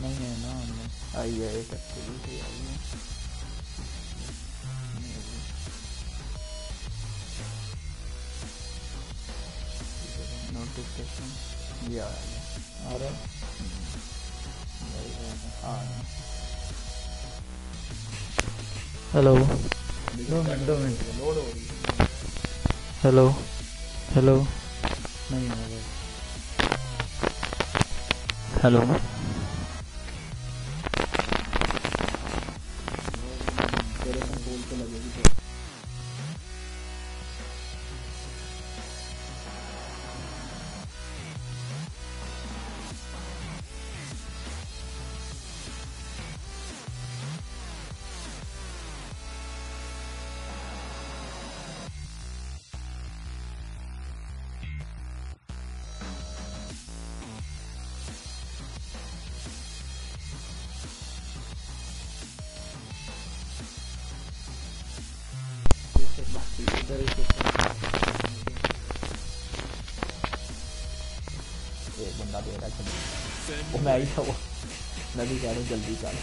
नहीं है ना हमने आई है एक एक्टिविटी आई है नोटिफिकेशन ये आ रहा है हेलो 2 मिनट लोड हो रही है हेलो हेलो नहीं हो रहा हेलो तेरे को बोल के लगेगी एक बंदा दे रहा है वो मैं ही था वो मैं भी कह रहा हूँ जल्दी कर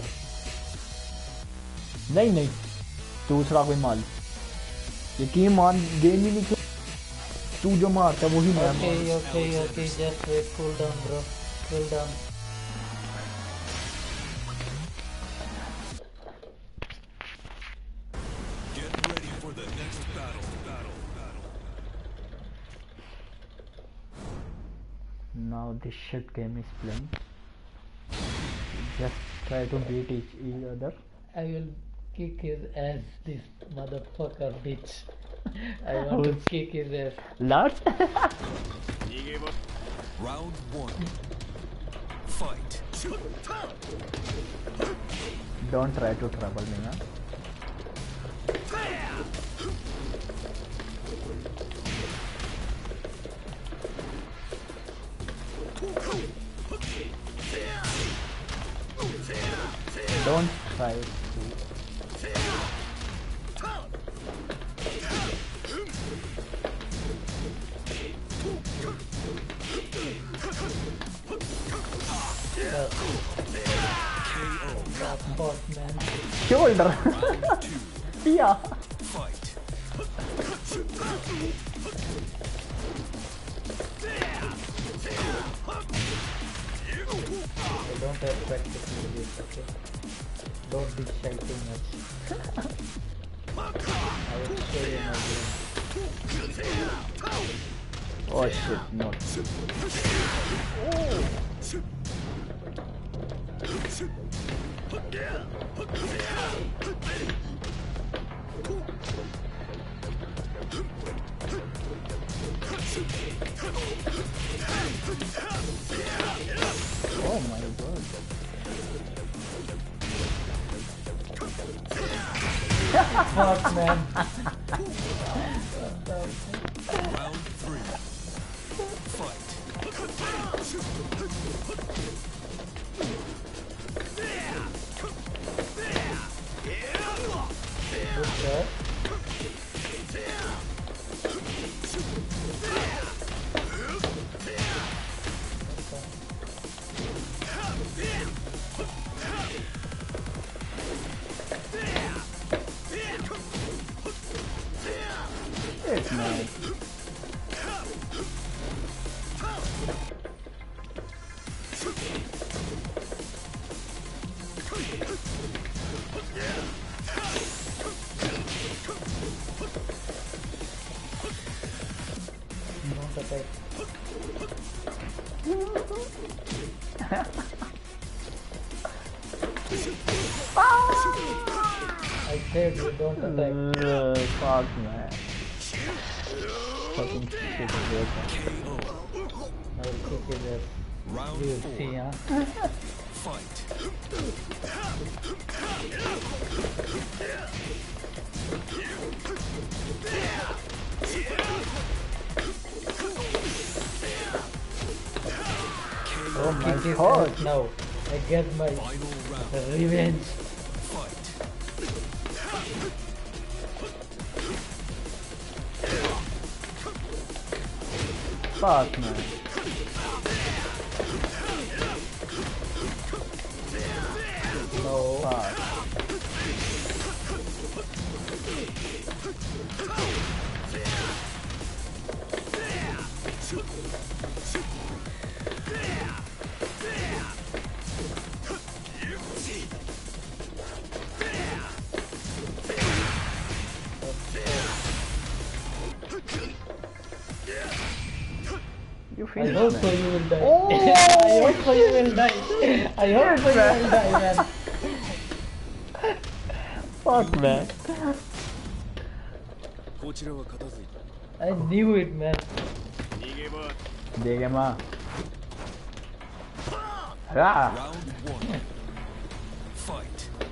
नहीं नहीं दूसरा कोई माल ये गेम मान गेम ही नहीं तू जो मारता है वही मैं okay just wait cool down bro cool down Now this shit game is playing. Just try to beat each other. I will kick his ass, this motherfucker bitch. I want to kick his ass. Last? Round 1. Fight. Don't try to trouble me, huh? Don't try to. Boss man. Shoulder. Yeah. Fight. I don't have practice with this, okay? Don't be shy too much. I will show you my game. Oh shit, no. Oh my god. Fuck man. Round 3. Fight. Good shot. It's nice. Don't attack. I said you don't attack. Fuck man. Fucking shit is there. I will kick his ass. Round You will 4. see, huh? Fight. Oh my Kick his god. ass now. I get my Final round. revenge. Fight. Fuck man. I hope so you will die. Oh! I hope so you will die. I hope so you will die, man. Fuck, man. こちらは片付いた I knew it, man. 逃げ場 Degema. Ah! Round 1 Fight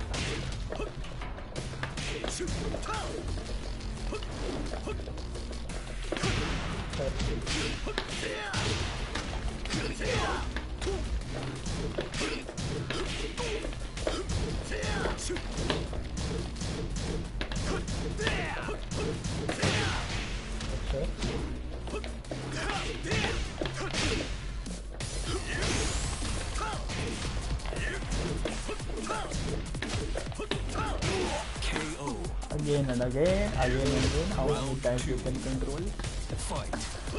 KO Again and again, again and again. How many times you can control? Fight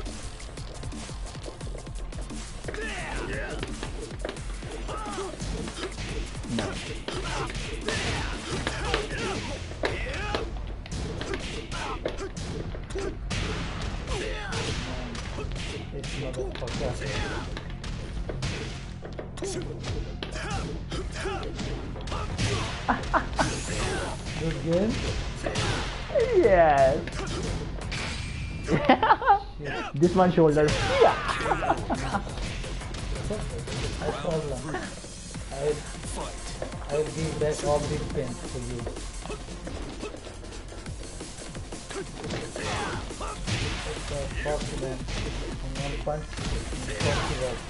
No. This motherfucker. Good game. Yes. This one shoulder. Yeah. No problem. I will give back all these pens to you. Fuck, man. And one punch. Fuck you up.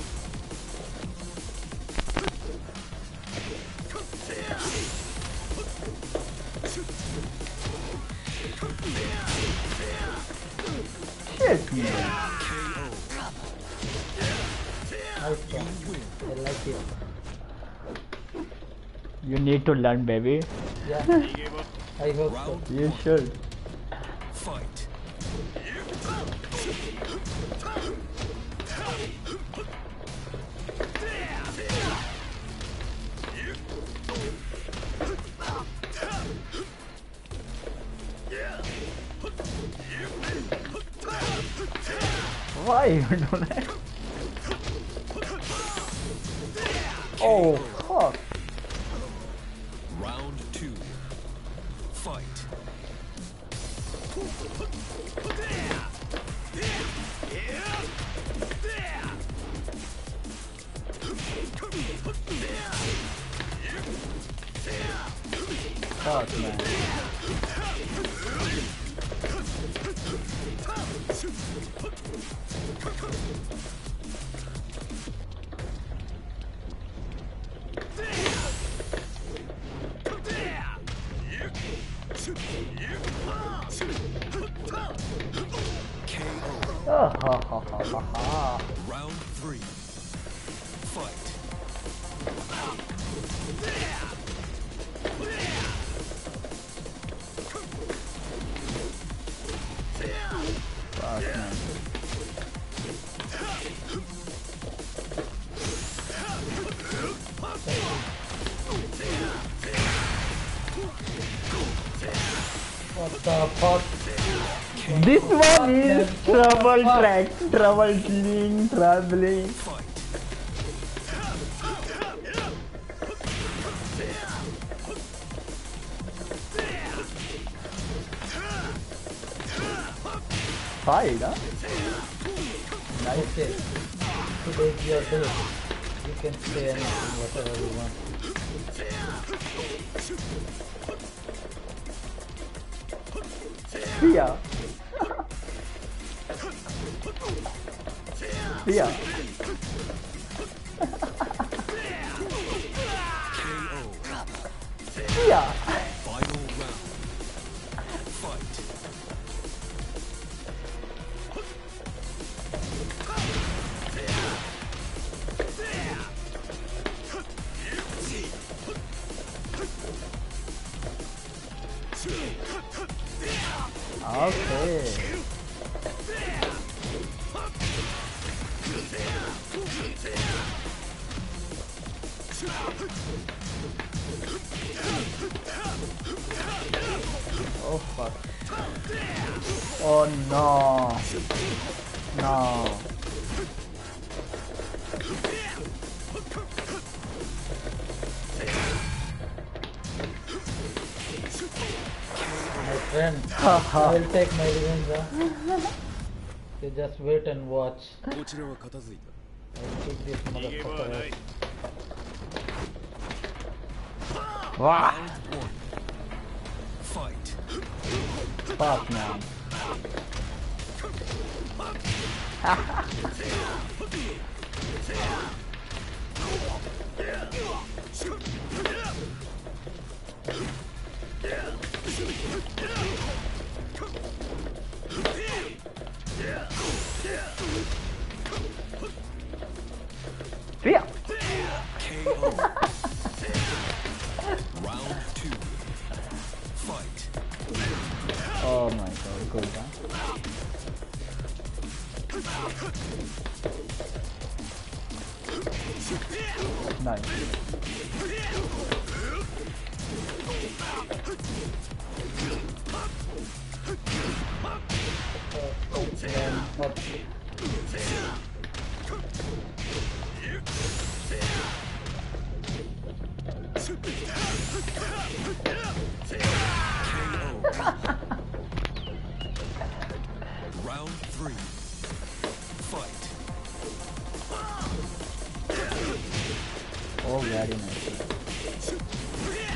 Shit, man. Nice one. I like it. You need to learn, baby. Yeah. I hope so. Round You should. Fight Why you do that? Oh, fuck. Round 2 Fight Fuck, man. KO Oh, ha, ha, ha, ha, ha. Round 3 Fight Fuck, man. What the fuck? This one is trouble track, traveling. Fight Fight, huh? Nice. Okay. Today's your day. You can say anything, whatever you want. Yeah. Yeah. KO Yeah. Final round Fight Okay. Oh fuck. Oh no. No. friend. I will take my revenge. Huh? You just wait and watch. こちらは片付いた。 I'll kick this 逃げ場はな motherfucker い out. Wow. Round 1. Fight. Fuck, man. Yeah. KO. Round 2. Fight. Oh my god, good, huh? Nice. Round 3. Fight. Oh, very nice.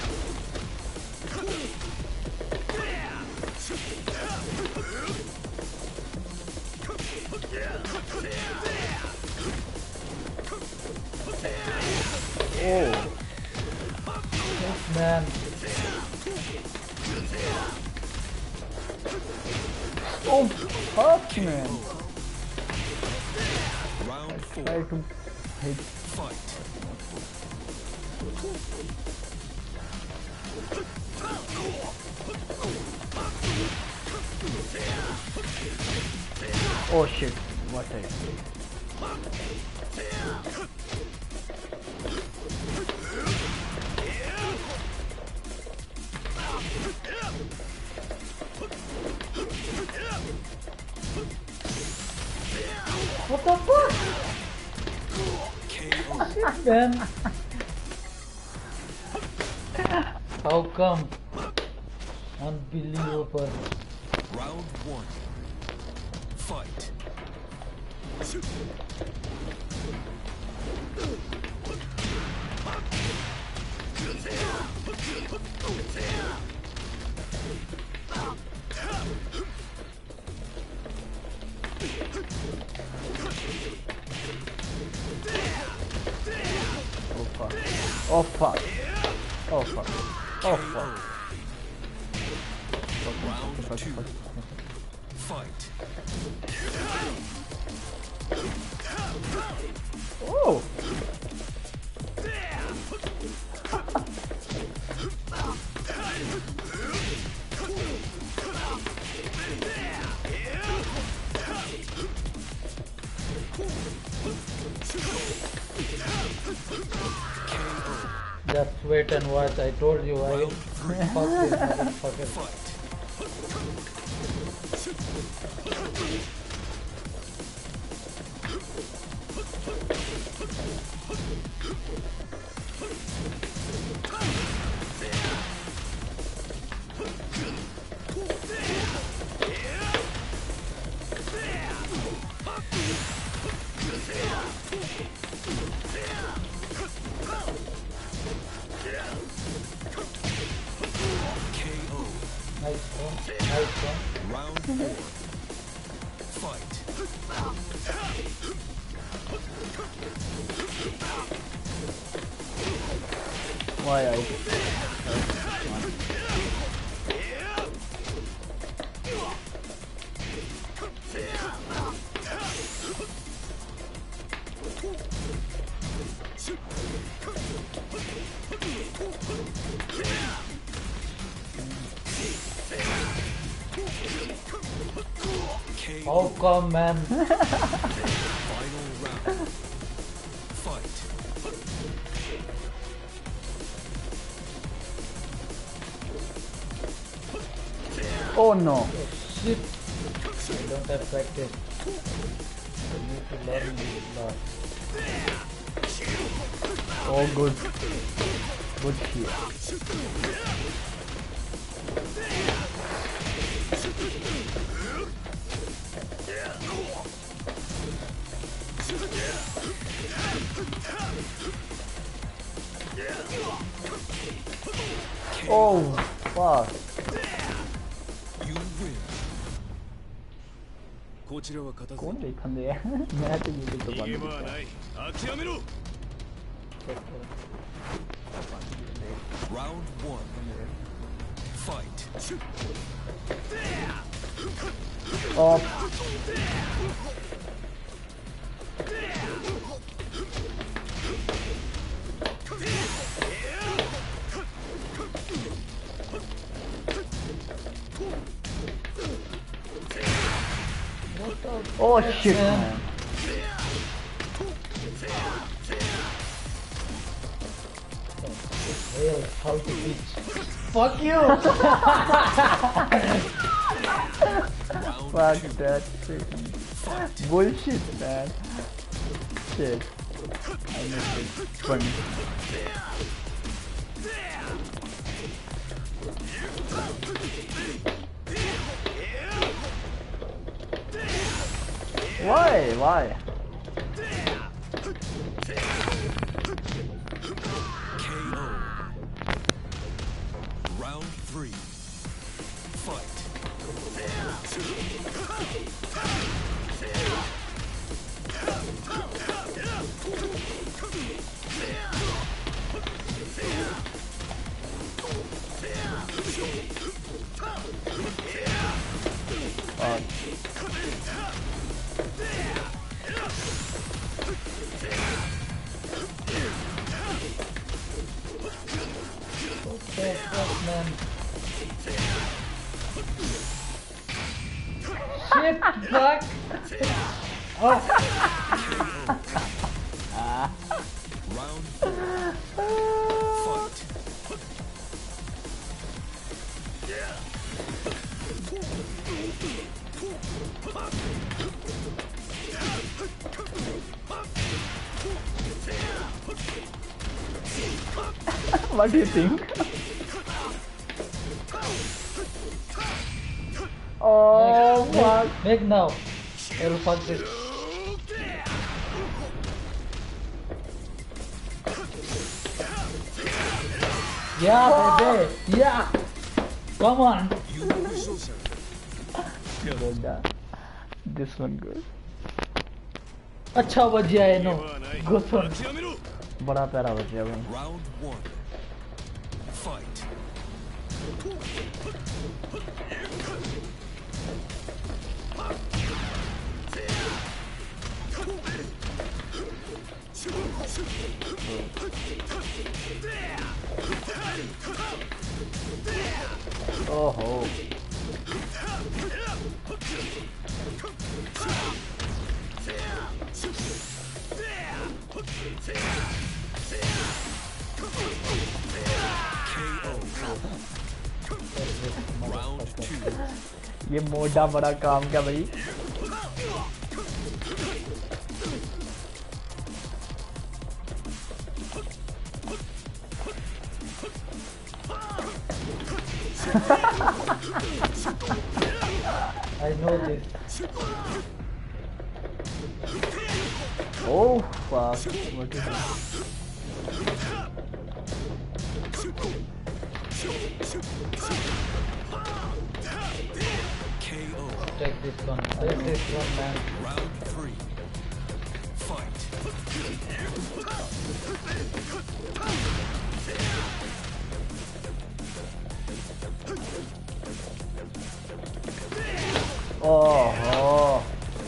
Oh. Yes, man. Oh, fuck, man. Round 4. Try to hit. Fight. Oh shit, what a... What the fuck? KO. Man. How come? Unbelievable. Round 1. Fight. Oh fuck. Oh fuck. Oh fuck. Round 2. Fight. Oh! Just wait and watch. I told you I will fuck this motherfucker. Fight. KO. Nice one. Nice one. Round 4. Fight. Why I... KO. How come, man? Final round. Fight. Oh no. Shit. I don't have practice. I need to learn this lot. Oh good. Good shit. Oh, fuck. You win. こちらは片付 कौन देखा दे मैं तो ये तो 逃げ बंद 場はない諦めろ Round 1 Fight Oh, oh shit, man. Well, how to reach? Fuck you! Fuck that shit. Bullshit, man. Shit. I missed it. Funny. Why? Why? KO Round 3 Fight Okay, fuck, man. Shit, fuck! Oh, Round 4 Fight What do you think? Oh, fuck. make now. I'll fuck this. Yeah, baby. Yeah. Come on. You official sir Good, this one good. अच्छा बजिया है no 逃げ場はない Good one. 諦めろ बड़ा प्यारा बच्चा भाई. Round 1 Fight Oh ho. Round 2 ये मोटा बड़ा काम क्या भाई? I know this. Oh fuck. What is this? KO Take this one. Take this one, man. Round 3 Fight Oh ho.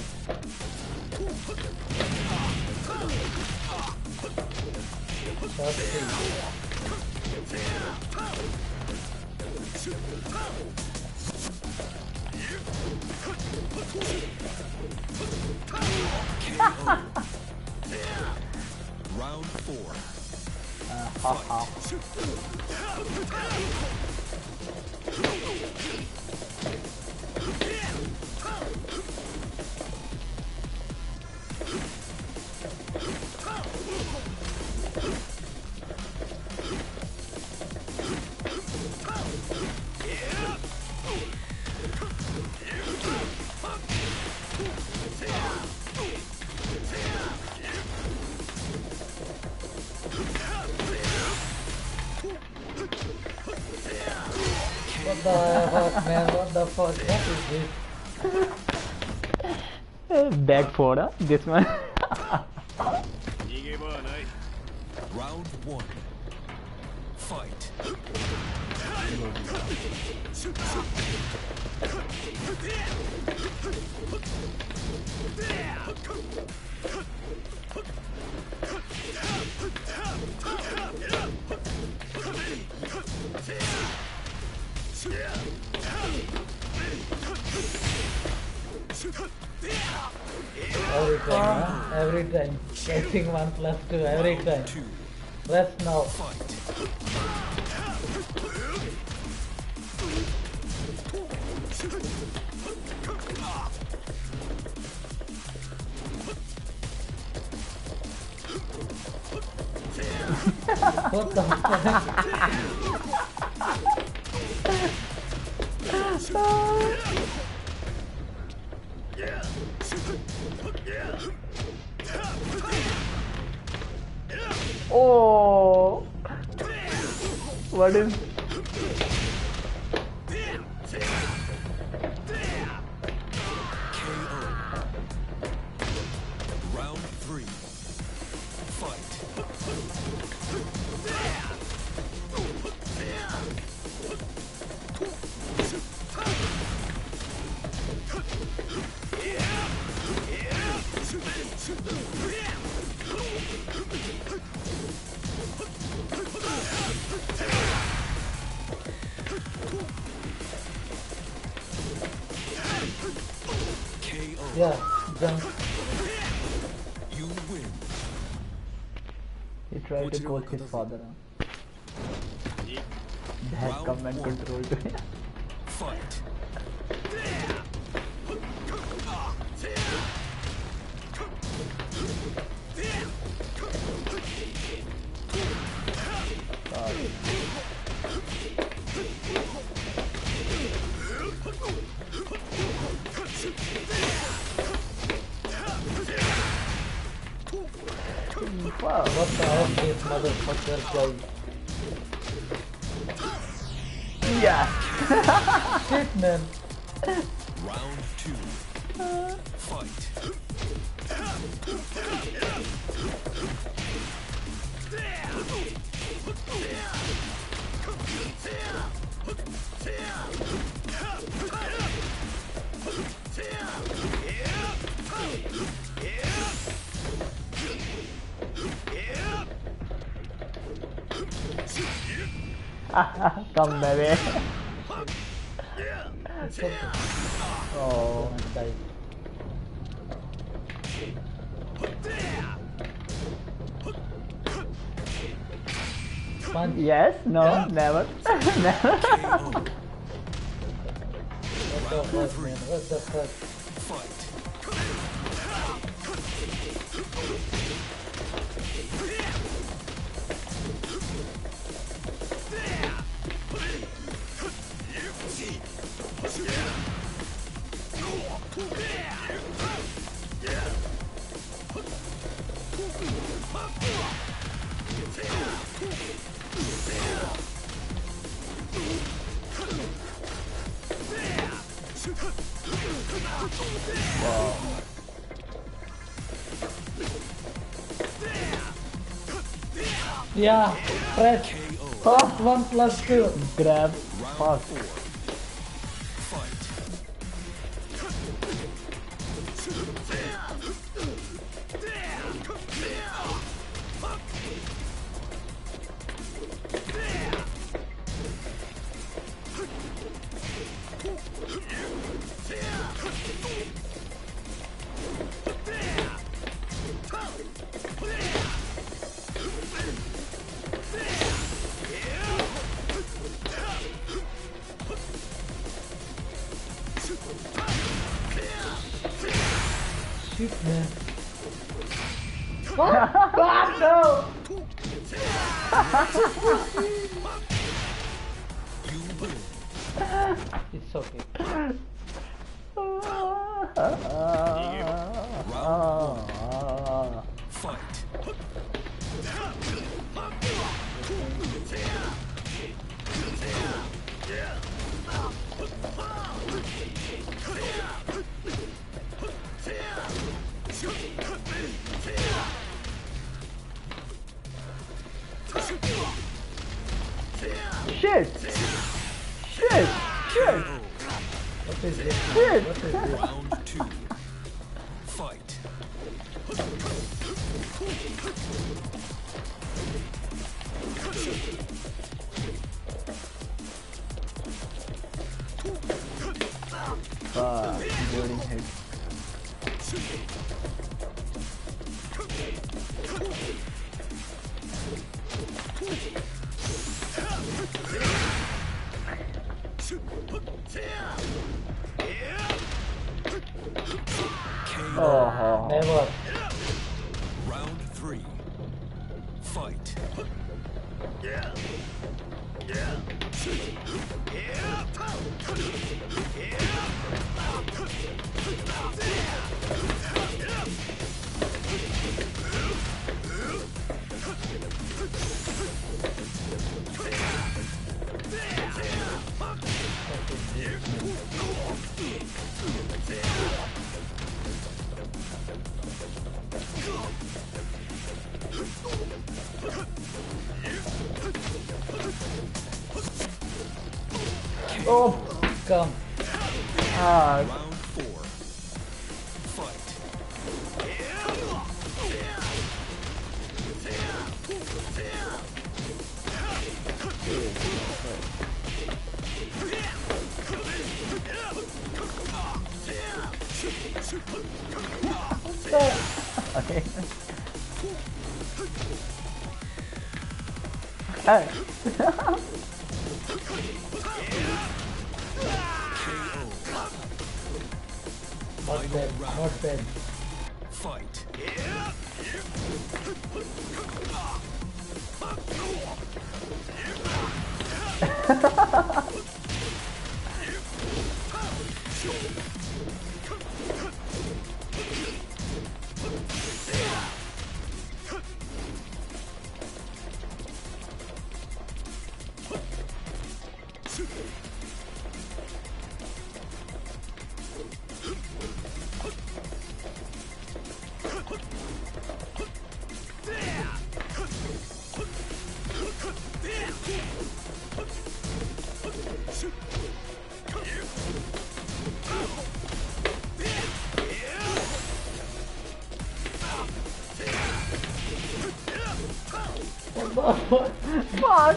Shot three. KO Round 4 Ha ha. the fuck, man? What the fuck? What is this? Back for this one. Round one. Fight. Every time, huh? Every time. Getting 1+2 every time. Two. Rest now. Fight. What the fuck? Oh, what is? KO. Round three. Fight. KO. Yeah, jump. You win. He tried to call his father. That Round command one. control to him. Fight. Wow. What the heck this motherfucker does? Yeah. Shit, man. Round two. Fight. Come baby. Oh. And die. Punch. Yes. No. Yeah. Never. Never. KO. What the fuck, man? What the fuck? Fight. Yeah, press. KO. First 1+2. Grab. Round Fast. four. Fight. Shit, man. What? God, no! You win. It's okay. Fight. Shit! Shit! Shit! What is this? Shit! What is this? Round 2. Fight. Loading head. Oh. Never. Round 3. Fight. Oh. Come. Ah. Round 4. Fight. Okay. Hey. Not bad. Not bad. Fight. Fuck!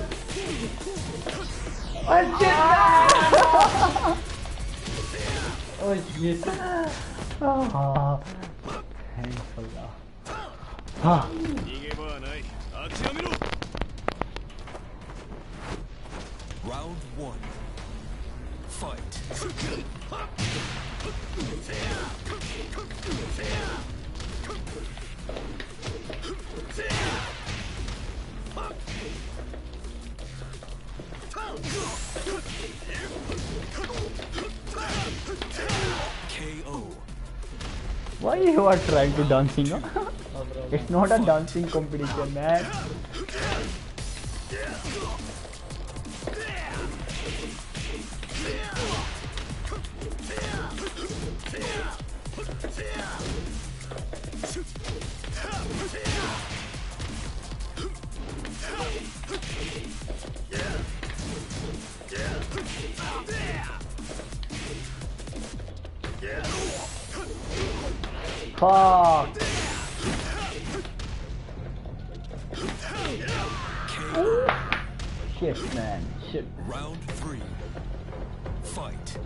Oh shit. Ah. Thanks Allah. Ah. Round 1. Fight. KO. Why you are trying to dancing? Huh? No problem. It's not a dancing competition, man. Fuck! Shit, man. Shit. Round 3. Fight.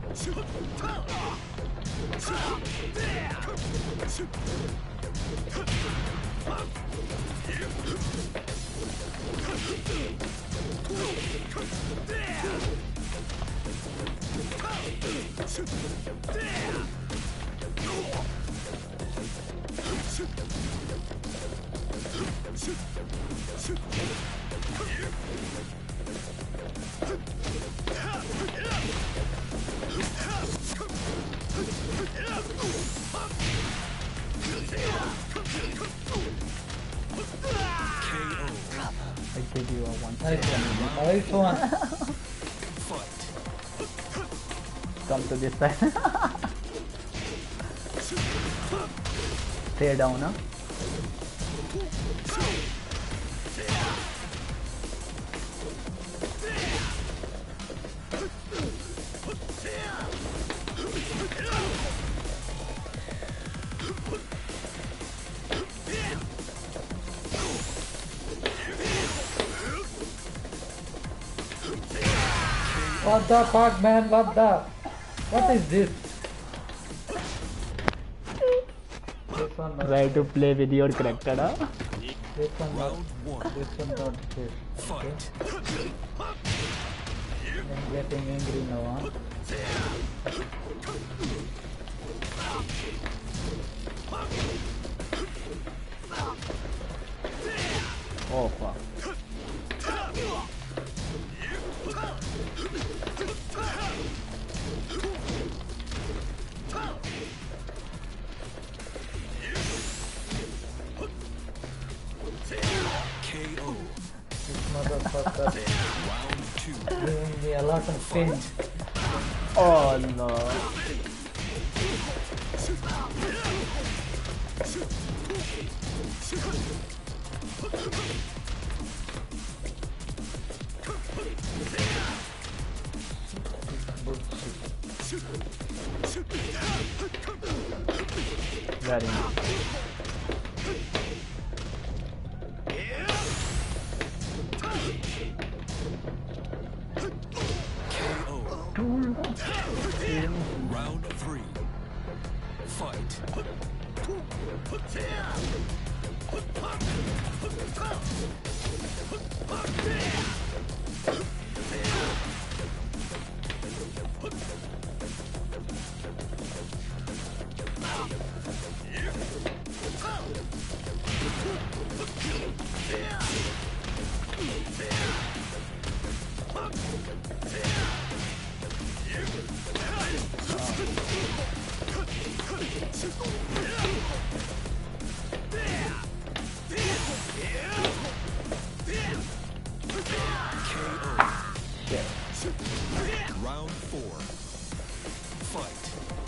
I give you a one. Nice one. Fight. Come to this side. Stay down, huh? What the fuck, man? What is this? This one not Try to play with your character, huh? This one not. Round one. This one not this. Okay. Fight. I'm getting angry now, huh? Oh fuck. KO. This motherfucker Round two. giving me a lot of pain. Oh no. Very nice. KO. Round three. Fight. Round four. Fight.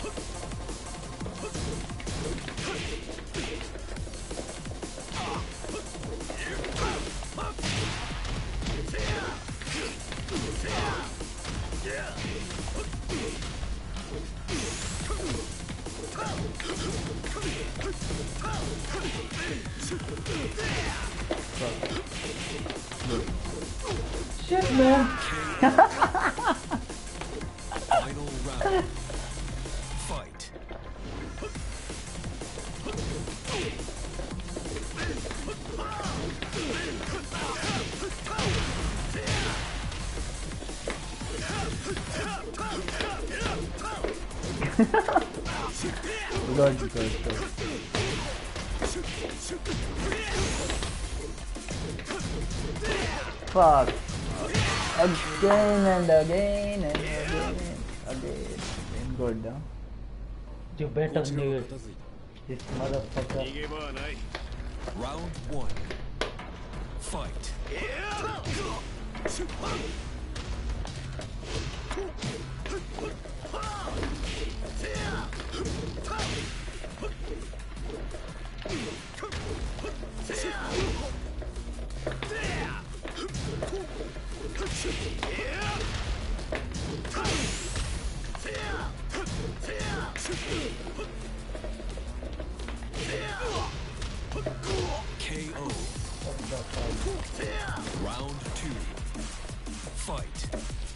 Shit, man. Final round. Fight. Good. Fuck. Again and again and again and again. Good, huh? You better knew it. This motherfucker. Round one. Fight. KO. Round two. Fight.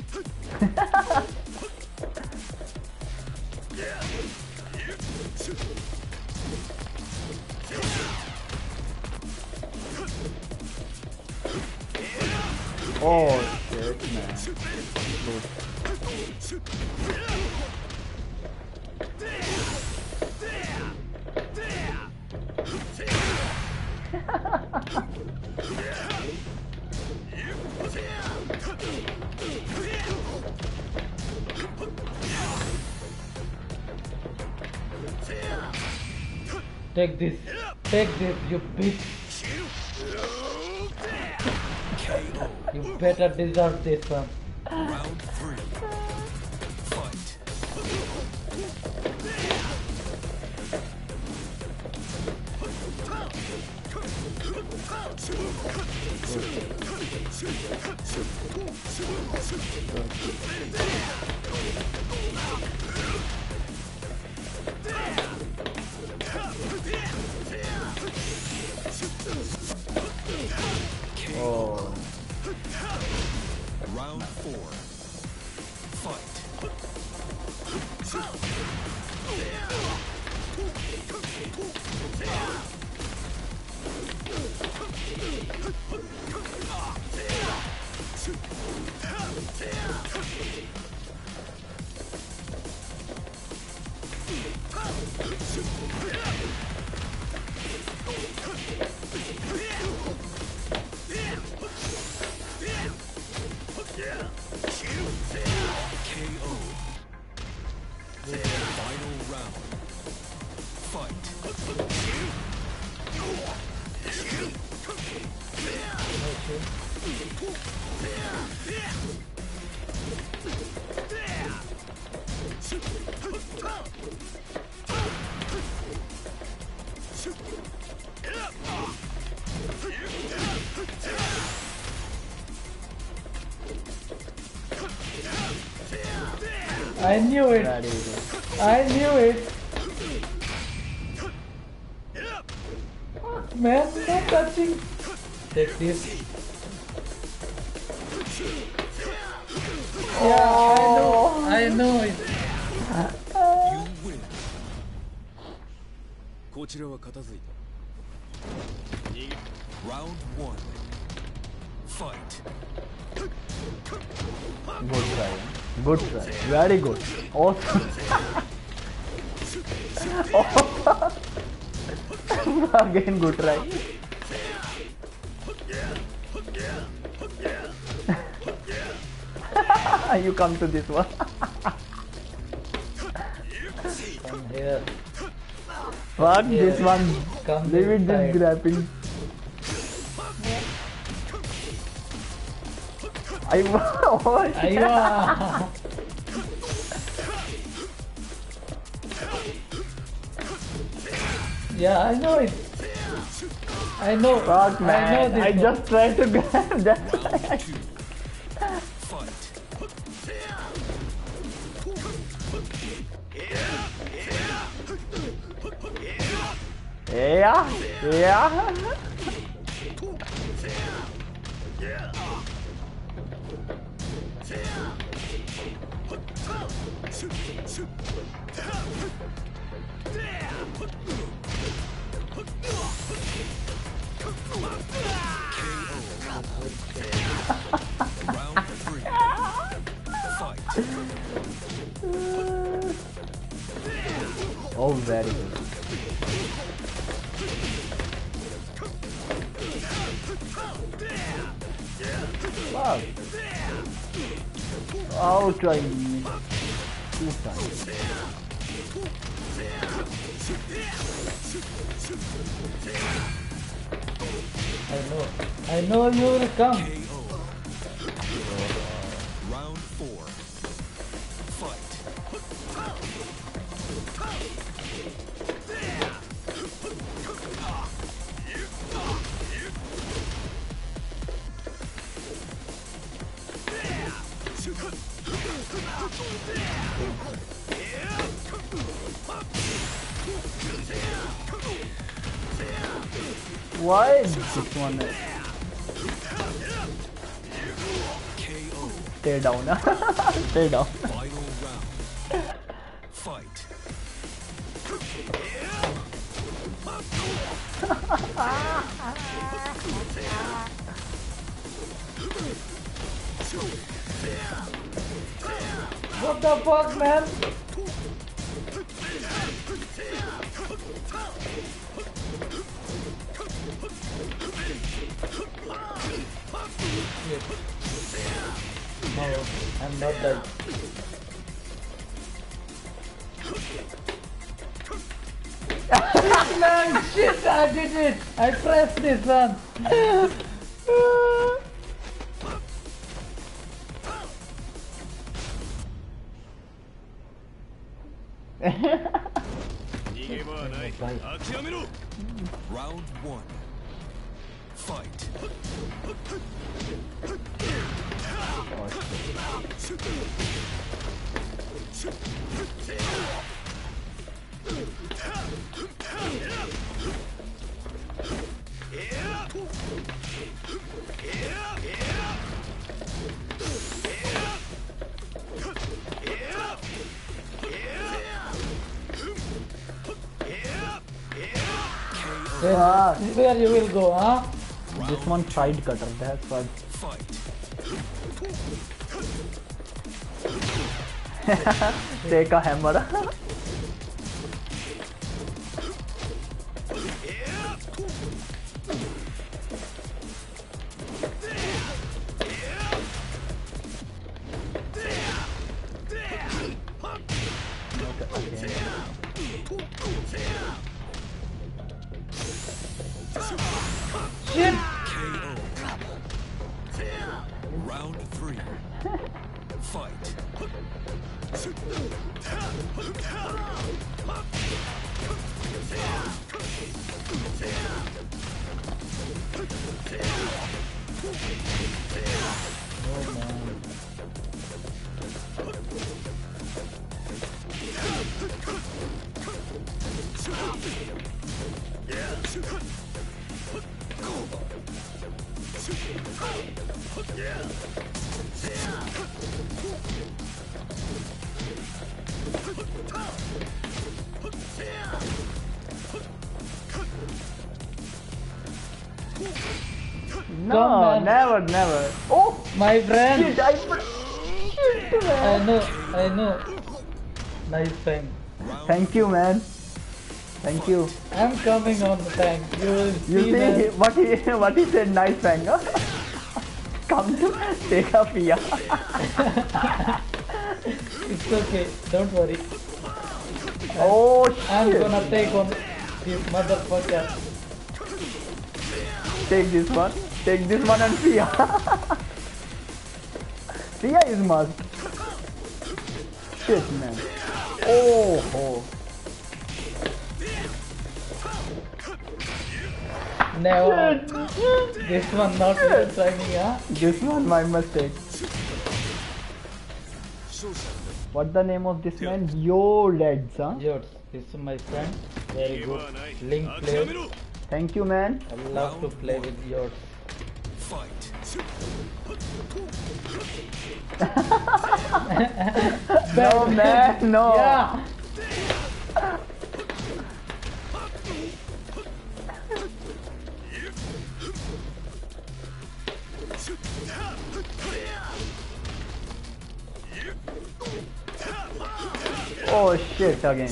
Oh shit, man. Take this, you bitch. KO. You better deserve this one. Round three. Fight. Oh. Round four. Fight. KO. Final round. Fight. I knew it. Very good. I knew it. Man, no touching. Take this. Yeah, I know it. You win. こちらは片付いた。Round 1. Fight. Good try. Good try. Very good. Awesome. Awesome. Again, good try. You come to this one. Come here. Fuck this one. Come Leave it this just side. grabbing. I oh, shit. Aywa. Yeah, I know it. I know. Fuck I know man. this I one. just tried to grab that. Round 2. Fight. Yeah. Yeah. Round 3. Fight. Oh, very good. Wow. Oh, try me. 2 times. I know you will come. KO. Round 4. Fight. Why this one? KO. Stay down. Stay down. Final round. Fight. What the fuck, man? No, I'm not dead. Shit, man, shit, I did it. I pressed this one. Round 1. Fight. Where you will go, huh? This one side cutter, that's what. Fight. Take a hammer. Shit! KO. Round 3. Fight. Oh man. No, Come on. never. Oh, My friend! shit, shit, man. I know. Nice thing. Thank you, man. Thank you. I'm coming on the tank. You will You see see that. what he said, nice thing. Come to take a Pia. It's okay. Don't worry. Oh shit. I'm gonna take on this motherfucker. Take this one and Pia. Pia is must. Shit, man. Oh. Never. This one not your timing, huh? This one my mistake. What's the name of this man? Yo Reds, huh? Yours. This is my friend. Very good. Link player. Thank you, man. I love to play with yours. Fight. No, man, no. Yeah. Oh shit again.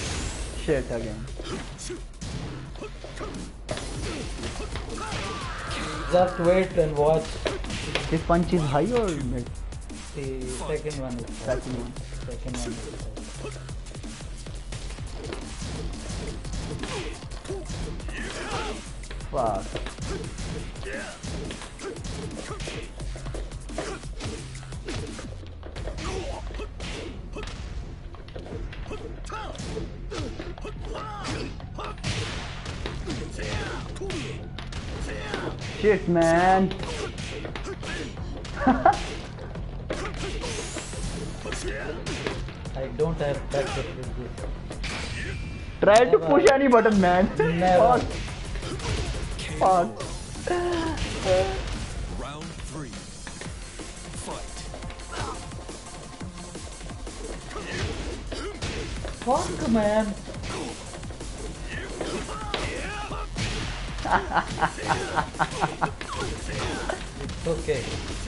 Just wait and watch. This punch is high or mid? The second one is Second one. Second one is Fuck. Shit, man. I don't have practice with this. Try to Never. push any button, man. Never. Fuck. Round 3. Fight. Fuck, man. It's okay.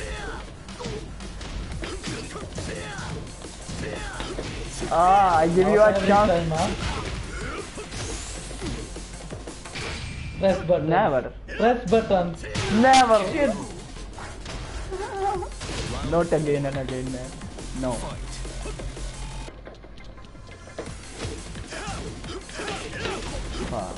I give you a Not every chance. time, huh? Press button. Never. Press button. Never. Not again and again, man. No. Fight. Fuck.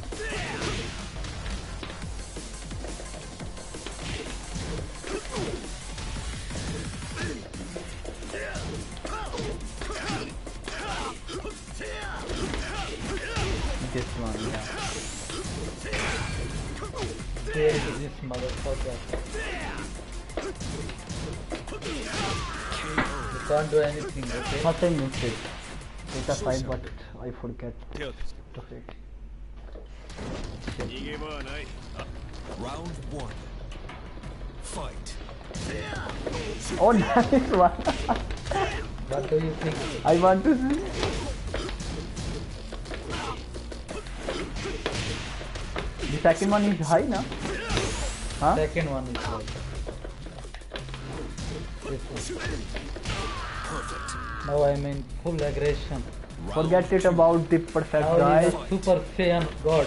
This one, yeah. Here is this motherfucker. You can't do anything, okay? Nothing missed it. Take a side, but I forget to fix. Round 1. Fight. Oh, nice one. What do you think? I want to see. second one is high, na? Huh? Second one is like this one. Now I'm in full aggression. Forget it about the perfect Now guy. he's a super Saiyan god.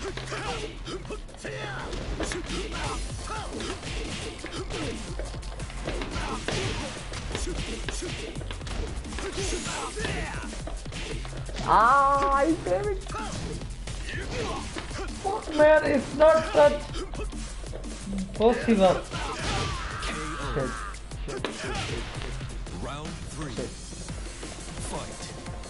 Ah, damn it. Fuck man, it's not such possible. Shit. Round 3. Fight.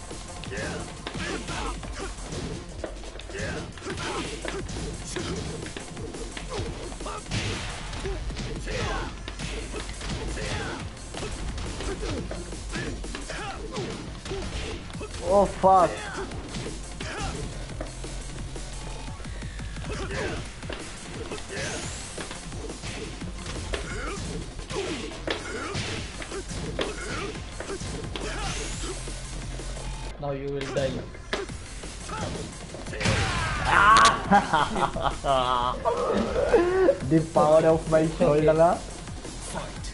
Oh fuck. Now you will die. The power of my shoulder. Fight.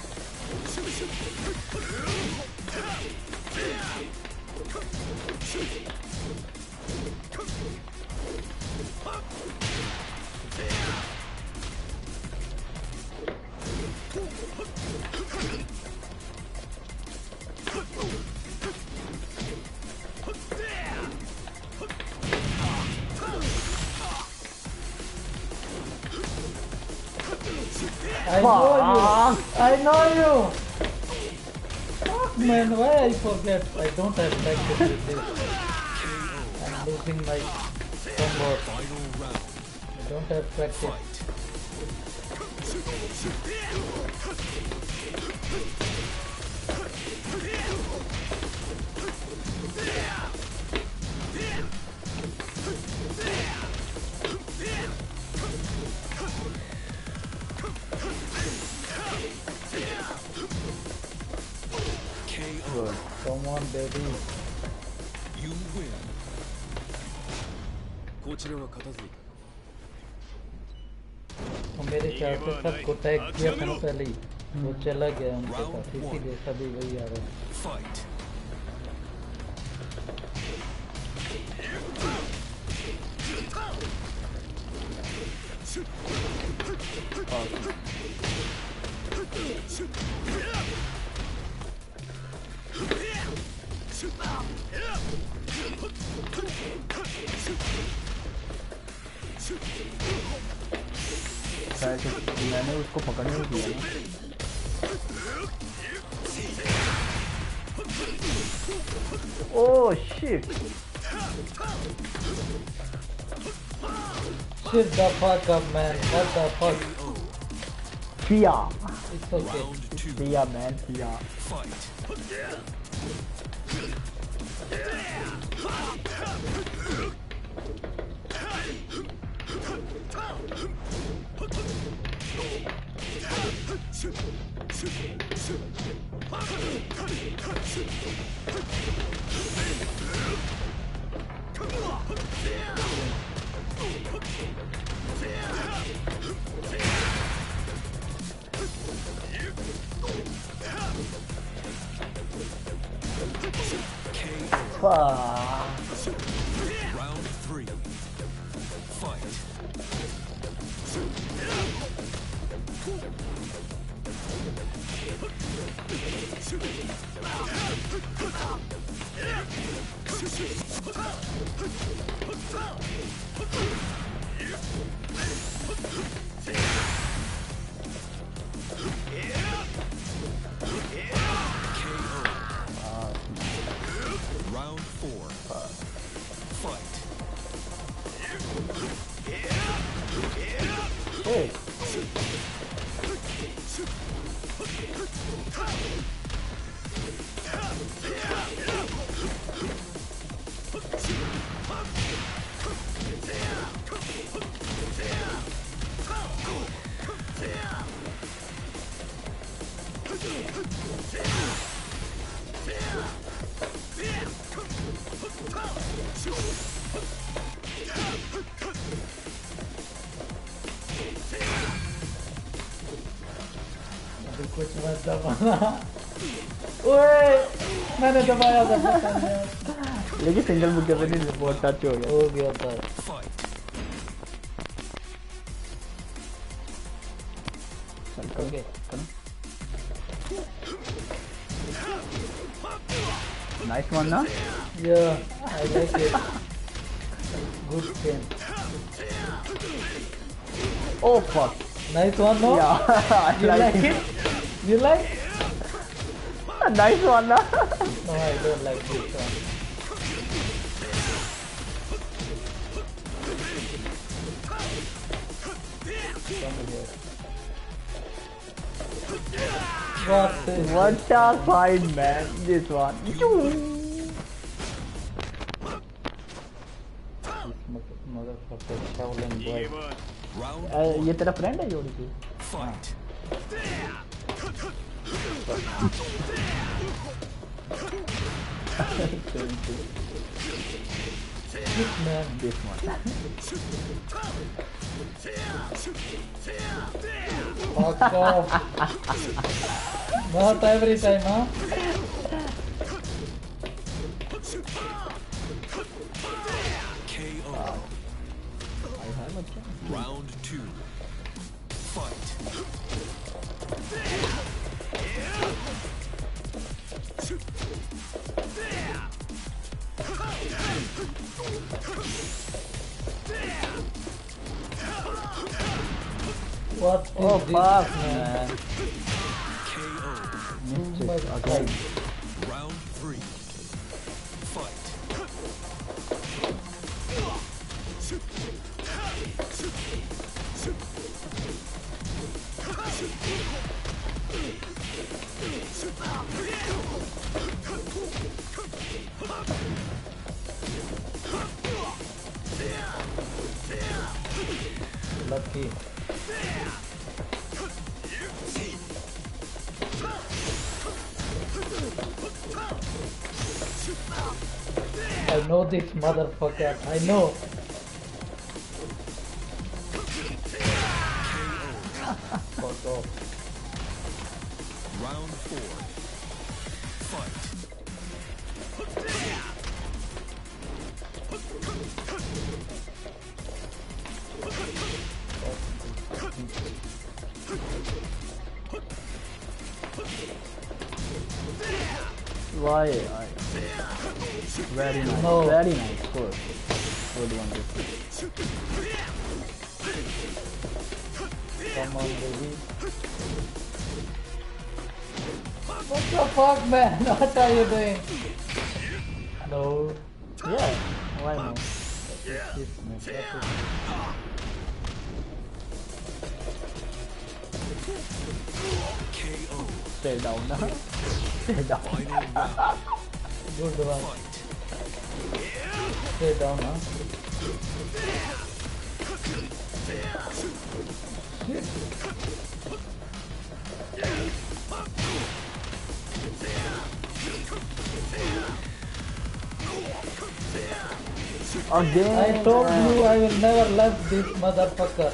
I know you. I know you. Fuck man, why I forget? I don't have practice with this. I'm losing my combo. Final round. I don't have practice. Fight. KO. Come on, baby. You win. こちらは片付いた。 तो मेरे ख्याल से सबको tag किया था ना पहले ही वो चला गया उनके पास इसीलिए सभी वही आ रहे हैं Fight. शायद मैंने उसको पकड़ने नहीं दिया ना. Oh shit! Shut the fuck up man, what the fuck. Fear! It's okay. Round 2. Fear man, fear. Fight. Fuck! Round 3. Fight. Round 4. Fight. Hey! अभी कुछ मत दबाना। ओए मैंने दबाया था बटन यार। लेकिन सिंगल बुक के नहीं बहुत टच हो गया। हो गया था। चल कर गए करो। नाइस वन ना। Yeah, I like it. Good game. Oh fuck. Nice one, no? Yeah, I You like it. it? You like? Nice one na. No, I don't like this one. Come here. What a fight, man! This one. Motherfucker, Shaolin boy. ये तेरा friend है जोड़ी की? Fight. This man. This one. Fuck off. Not every time, huh? KO. I have a chance. Round 2. Fight. What is Oh this, fuck, man? man. KO. Missed Oh my it again. Round 3. Fight. Lucky. I know this motherfucker. I know. Fuck off. Round 4. Fight. Why? Very nice. No. Very nice. Good. Good one. Come on, baby. What the fuck, man? What are you doing? No. Yeah. Why not? This man. KO. Stay down now. Stay down. Final round. Good one. Fight. Stay down, huh? Again. I told you I will never left this motherfucker.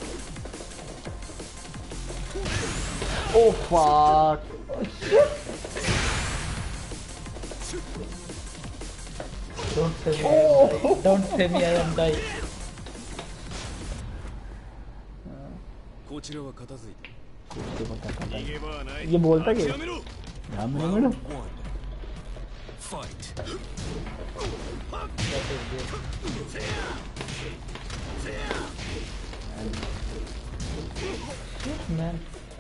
Oh fuck. Don't say me I am dying. Don't say me I am dying. こちらは片付いて ये 逃げ場はない बोलता क्या? 諦めろ ध्यान में Round मेरे 1. Fight. What is this? Shit, man.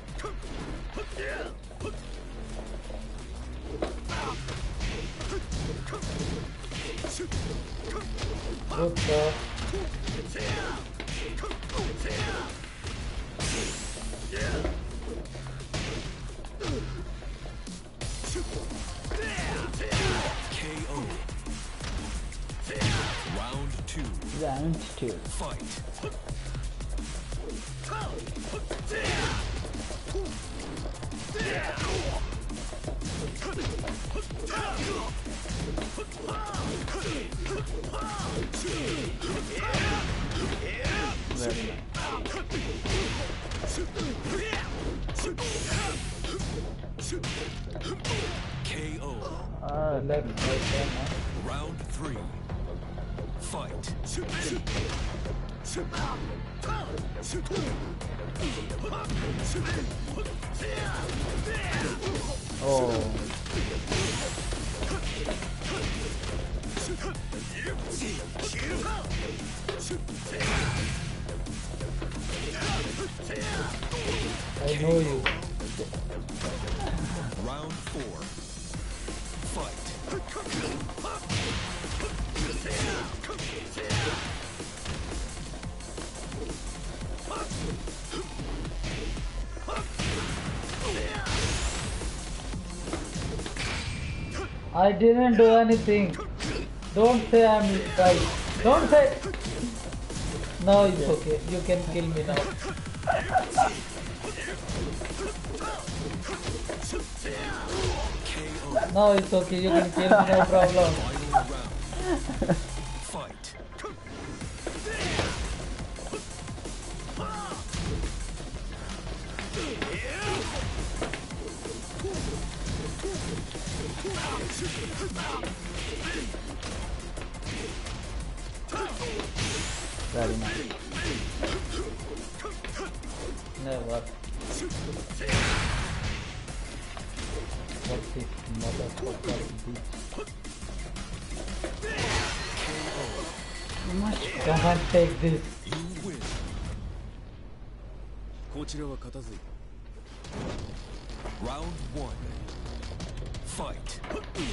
What the? KO. Round 2. Round 2. Fight. Very nice. KO. Left, right, there, Round 3. Fight. Oh. I know you. Round 4. Fight. I didn't do anything. Don't say I'm right. Don't say. No, it's okay. You can kill me now. KO. No, it's okay. You can kill me. No problem. Final round. Fight. Very nice. Never. What this motherfucker bitch? Come on, take this. You win. こちらは片付いた。Round 1. Fight.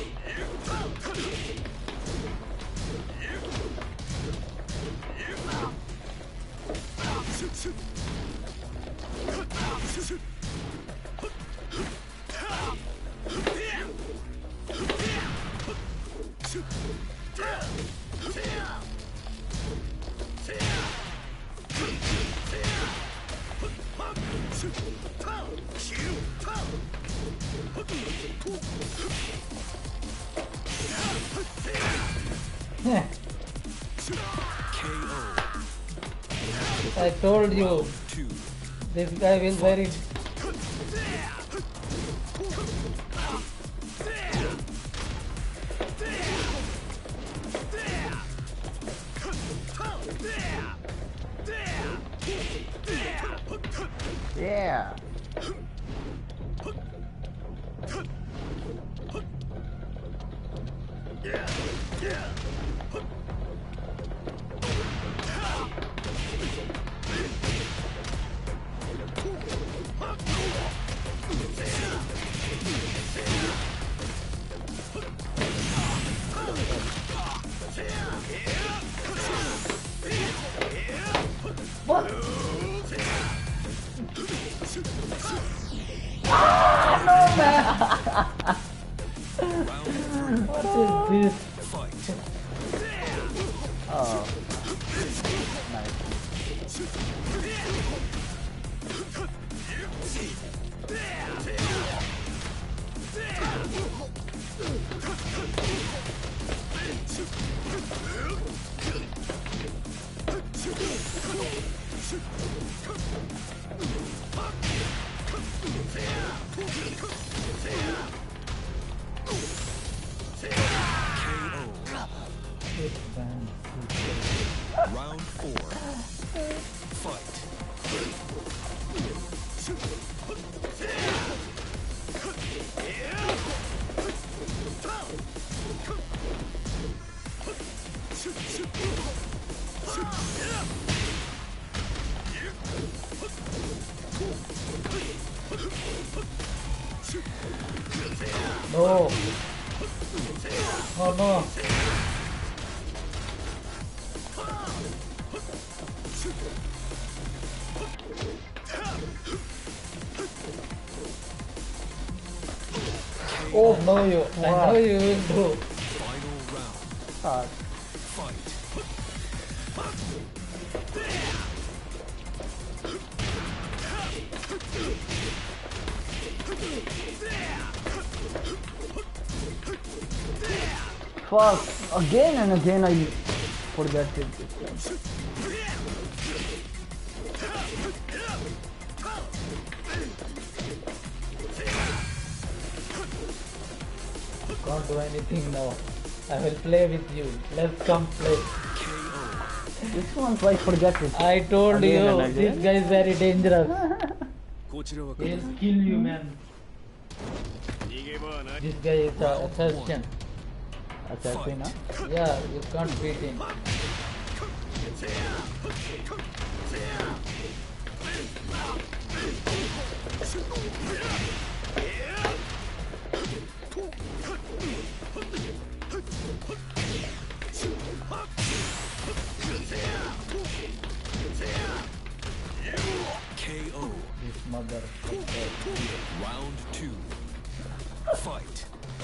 Yeah. KO. I told you, 2. this guy will very. Yeah. What? No man! What is this? Fight. Oh. Nice. Round 4. Fight. No. Oh no. Oh, I know you. I know you will do. Final round. Ah, Fight. fuck. Again and again I forget it. Don't do anything now. I will play with you. Let's come play. This one's like forget it. I told Again you, and again. this guy is very dangerous. こちらは He'll kill you, man. 逃げ場はない This guy is an assassin. Assassin, huh? Yeah, you can't beat him. KO. This mother. Round 2. Fight.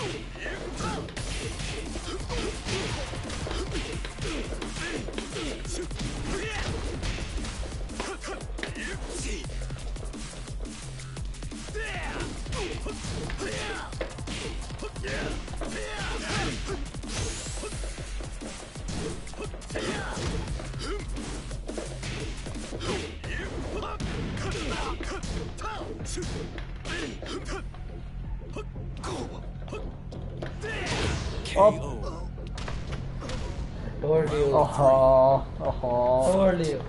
KO. Told you. Oh, oh. Told you.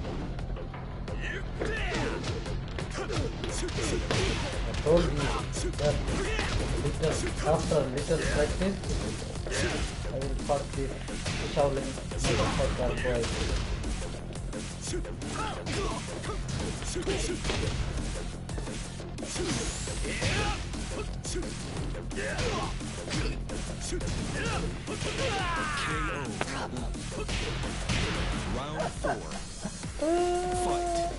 I told you that after little practice, I will fuck this Shaolin motherfucker boy. Round 4. Fight.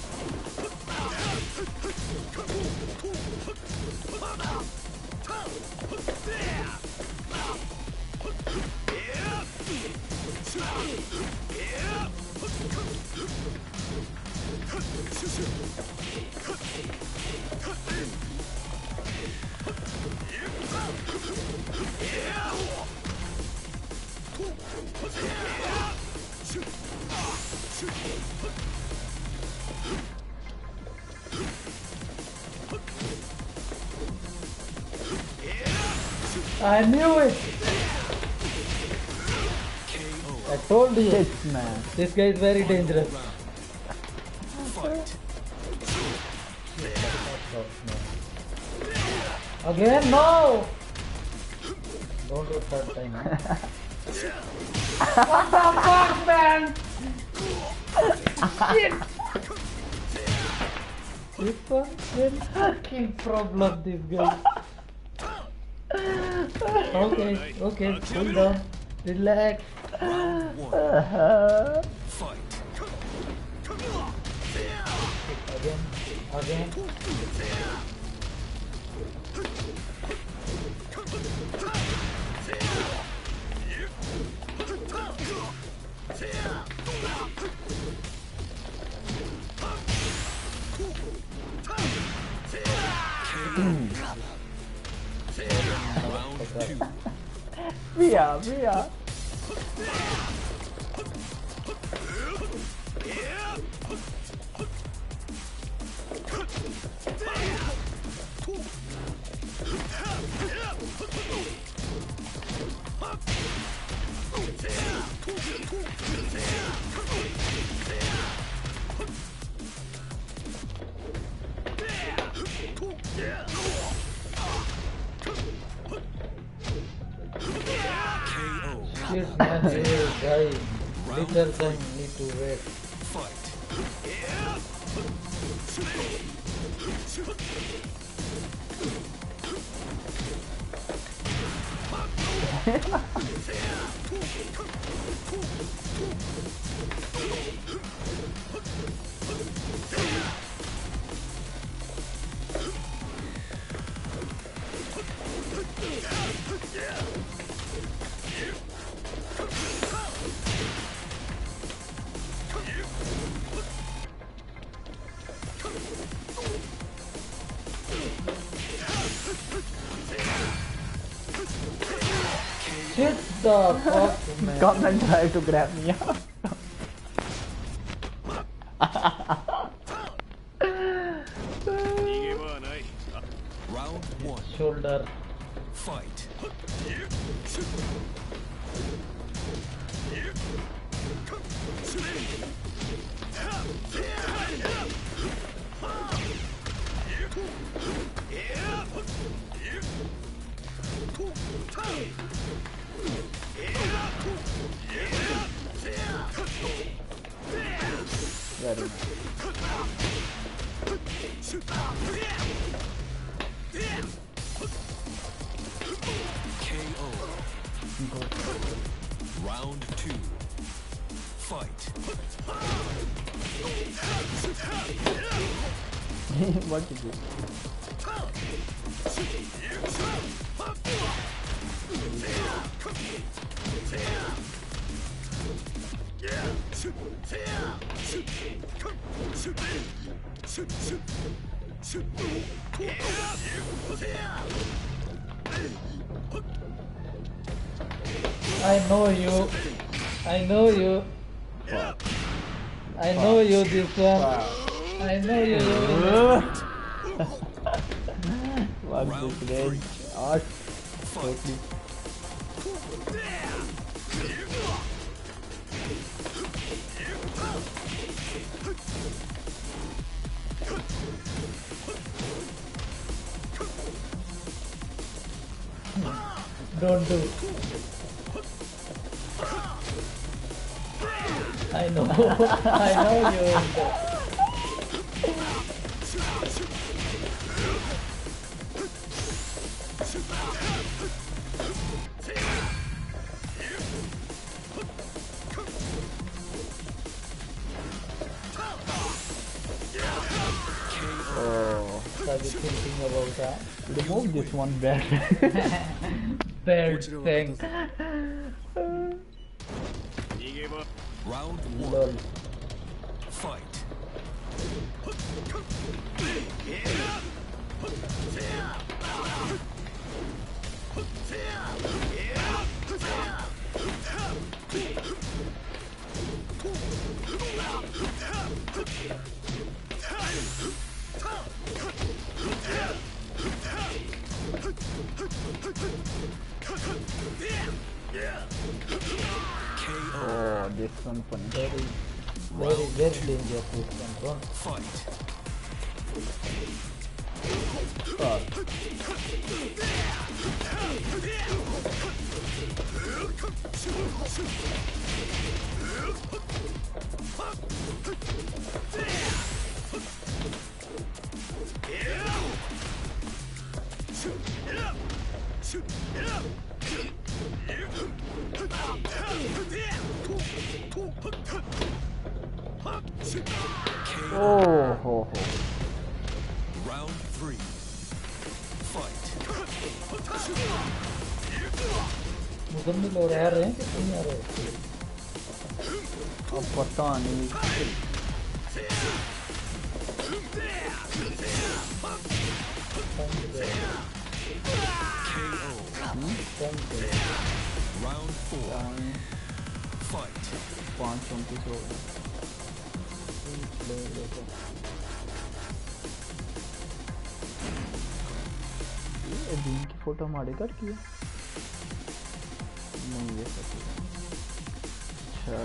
I knew it! I told you. Shit, man. This guy is very dangerous. Fight. Again? No! Don't do third time. Huh? What the fuck, man? Shit! This one is fucking problem, this guy. Okay, okay, cool down. Relax. Round 1. Fight. Again. Round 2. Via. Shit, man, he is dying. Little time need to wait. Fight. Shit the fuck, man. Come and try to grab me up. 逃げ場はない Round 1. Shoulder. Fight. Very nice. KO. Good. Round 2. Fight. What is it? I know you. I know you. I know you this one. I know you. What this range? Art. Totally. Don't do. I know. I know you. Oh. Are you thinking about that? Remove this one bad. Bad thing. 逃げ場 Round 1. Lol. Fight. Oh, this one funny. Very dangerous this one. Don't. Fight. Oh, ho, ho. Round 3. Fight. मुकम्मल हो रहे हैं कि नहीं आ रहे? अब पता नहीं. Round 4. Fight. 5 हो गए. ये दिन की फोटो मारे कर किया नहीं ये सब. अच्छा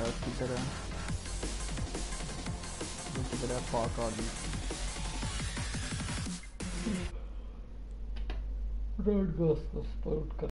की तरह पाक आदमी. रोड गोस को सपोर्ट कर